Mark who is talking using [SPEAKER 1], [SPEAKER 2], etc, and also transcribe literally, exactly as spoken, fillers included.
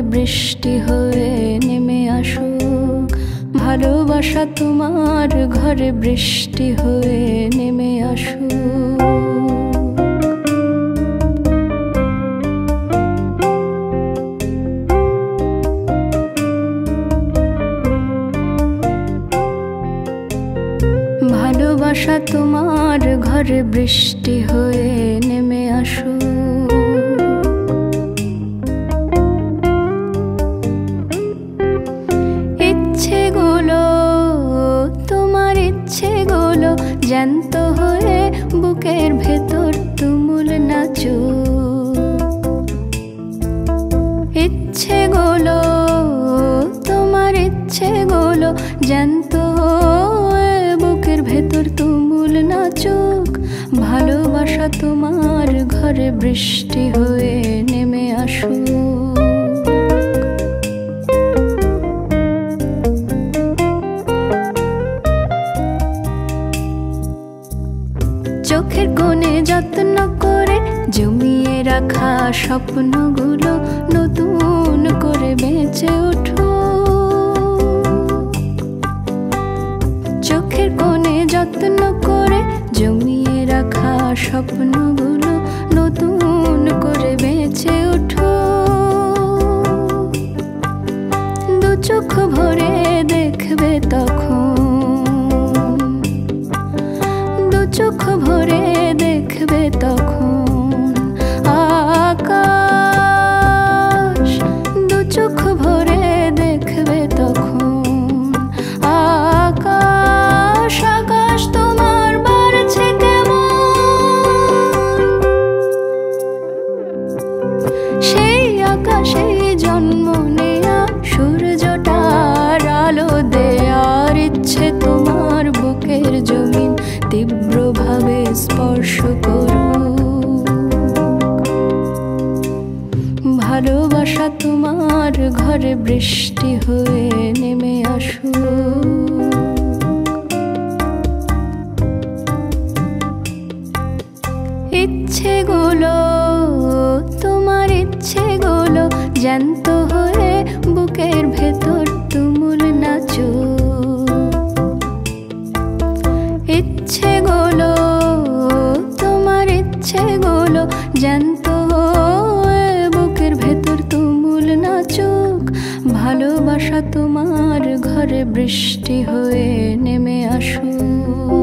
[SPEAKER 1] বৃষ্টি হয়ে নেমে আসুক। ভালোবাসা তোমার ঘরে বৃষ্টি হয়ে নেমে আসুক। ভালোবাসা তোমার ঘরে বৃষ্টি হয়ে নেমে আসুক। ইচ্ছেগুলো তোমার ইচ্ছেগুলো জ্যান্ত হয়ে বুকের ভেতর তুমুল নাচুক। ইচ্ছেগুলো তোমার ইচ্ছেগুলো জ্যান্ত বুকের ভেতর তুমুল নাচুক। ভালোবাসা তোমার ঘরে বৃষ্টি হয়ে নেমে আসুক। চোখের কোণে যত্ন করে জমিয়ে রাখা স্বপ্নগুলো নতুন করে বেঁচে ওঠো। চোখের কোণে যত্ন করে জমিয়ে রাখা স্বপ্নগুলো নতুন করে বেঁচে ওঠো। দু চোখ ভরে দেখবে তখন, দু চোখ ভরে দেখবে তখন আকাশ। দু চোখ ভরে দেখবে তখন আকাশ। আকাশ তোমার বাড়ছে কেমন, সেই আকাশে জন্ম নেয়া সূর্যটার আলো দেয়ার ইচ্ছে তোমার বুকের জমিন তীব্রভাবে স্পর্শ করুক। ভালোবাসা তোমার ঘরে বৃষ্টি হয়ে নেমে আসুক। ইচ্ছেগুলো তোমার ইচ্ছেগুলো জ্যান্ত হয়ে বুকের ভেতর তুমুল নাচুক। ইচ্ছেগুলো তোমার ইচ্ছেগুলো জ্যান্ত বুকের ভেতর তুমুল নাচুক। ভালোবাসা তোমার ঘরে বৃষ্টি হয়ে নেমে আসুক।